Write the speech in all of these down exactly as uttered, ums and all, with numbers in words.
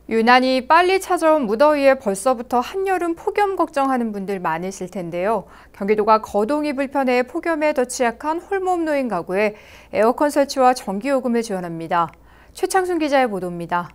유난히 빨리 찾아온 무더위에 벌써부터 한여름 폭염 걱정하는 분들 많으실 텐데요. 경기도가 거동이 불편해 폭염에 더 취약한 홀몸 노인 가구에 에어컨 설치와 전기요금을 지원합니다. 최창순 기자의 보도입니다.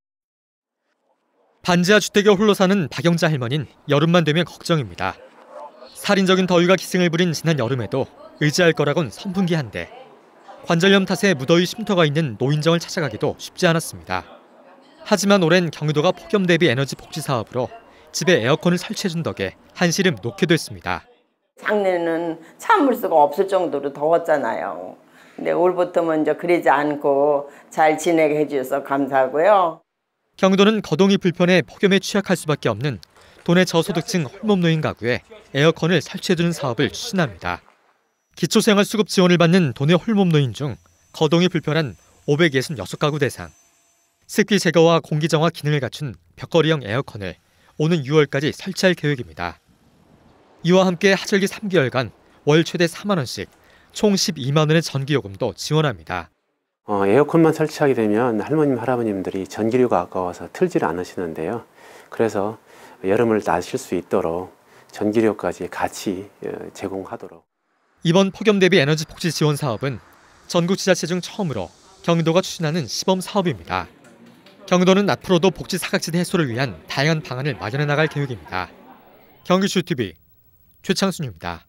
반지하 주택에 홀로 사는 박영자 할머니는 여름만 되면 걱정입니다. 살인적인 더위가 기승을 부린 지난 여름에도 의지할 거라곤 선풍기 한 대. 관절염 탓에 무더위 쉼터가 있는 노인정을 찾아가기도 쉽지 않았습니다. 하지만 올해는 경기도가 폭염 대비 에너지 복지 사업으로 집에 에어컨을 설치해준 덕에 한시름 놓게 됐습니다. 작년에는 참을 수가 없을 정도로 더웠잖아요. 근데 올부터 먼저 그러지 않고 잘 지내게 해주셔서 감사하고요. 경기도는 거동이 불편해 폭염에 취약할 수밖에 없는 도내 저소득층 홀몸 노인 가구에 에어컨을 설치해주는 사업을 추진합니다. 기초생활수급 지원을 받는 도내 홀몸 노인 중 거동이 불편한 오백육십육 가구 대상. 습기 제거와 공기 정화 기능을 갖춘 벽걸이형 에어컨을 오는 유월까지 설치할 계획입니다. 이와 함께 하절기 삼 개월간 월 최대 사만 원씩 총 십이만 원의 전기요금도 지원합니다. 어, 에어컨만 설치하게 되면 할머님, 할아버님들이 전기료가 아까워서 틀지를 않으시는데요. 그래서 여름을 나실 수 있도록 전기료까지 같이 제공하도록. 이번 폭염 대비 에너지 복지 지원 사업은 전국 지자체 중 처음으로 경기도가 추진하는 시범 사업입니다. 경기도는 앞으로도 복지 사각지대 해소를 위한 다양한 방안을 마련해 나갈 계획입니다. 경기슈티비 최창순입니다.